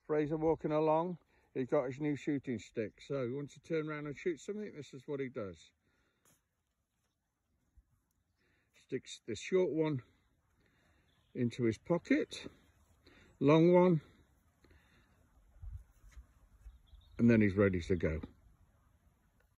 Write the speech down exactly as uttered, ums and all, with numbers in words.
Fraser walking along, he's got his new shooting stick. So he wants to turn around and shoot something. This is what he does. Sticks the short one into his pocket, long one, and then he's ready to go.